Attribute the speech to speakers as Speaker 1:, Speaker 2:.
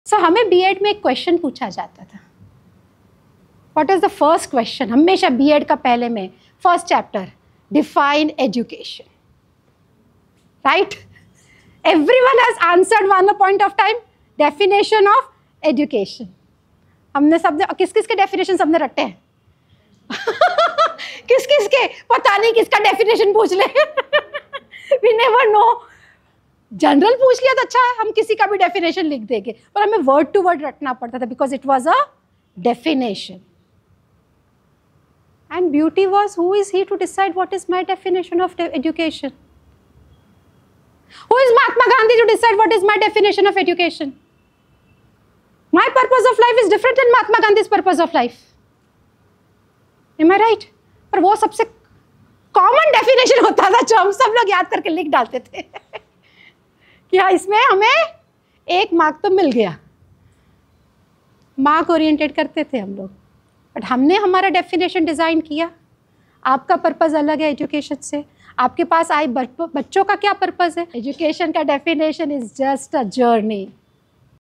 Speaker 1: सो हमें बीएड में एक क्वेश्चन पूछा जाता था, what is the first question, हमेशा बीएड का पहले में first chapter, define education, right? Everyone has answered one a point of time, definition of education. हमने सबने किस किस के डेफिनेशन सबने रटे हैं किस किस के, पता नहीं किसका डेफिनेशन पूछ ले वी नेवर नो। जनरल पूछ लिया तो अच्छा है, हम किसी का भी डेफिनेशन लिख देंगे, पर हमें वर्ड टू वर्ड रटना पड़ता था because it was a definition. And beauty was, who is he to decide what is my definition of education? Who is Mahatma Gandhi to decide what is my definition of education? My purpose of life is different than Mahatma Gandhi's purpose of life. Am I right? पर वो सबसे common definition होता था जो हम सब लोग याद करके लिख डालते थे कि हाँ इसमें हमें एक मार्क तो मिल गया। मार्क ओरिएंटेड करते थे हम लोग, बट हमने हमारा डेफिनेशन डिज़ाइन किया। आपका पर्पज़ अलग है एजुकेशन से, आपके पास आए बच्चों का क्या पर्पज़ है? एजुकेशन का definition is just a journey.